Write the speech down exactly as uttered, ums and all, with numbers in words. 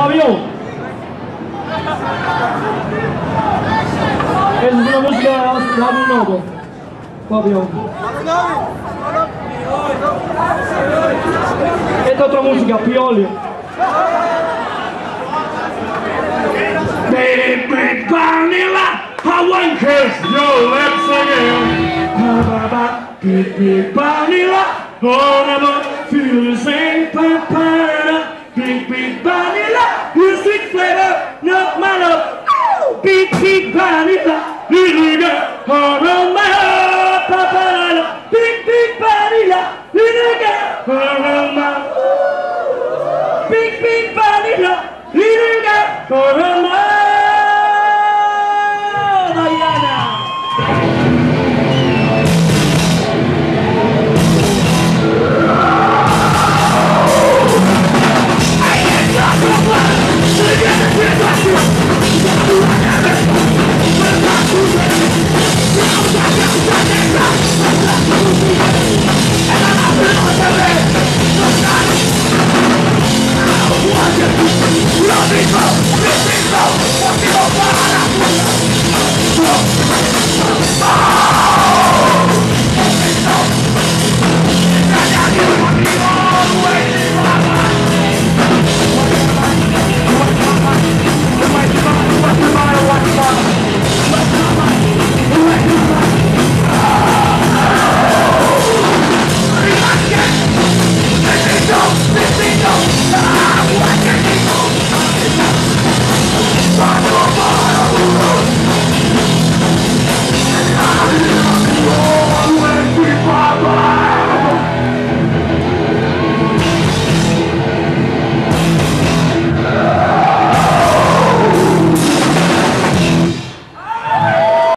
Pabellón. Esa es una música Labi Novo. Pabellón. Esta es otra música, Piolio. Big, big vanilla, Hawaiian kiss, yo, let's sing it. Ba, ba, ba. Big, big vanilla, oh, never feel the same. Pa, pa, da. Big, big vanilla, music flavor, not my love. Oh, big, big vanilla, little girl, all on my heart. Pa, pa, da. Big, big vanilla, little girl, all on my. Big, big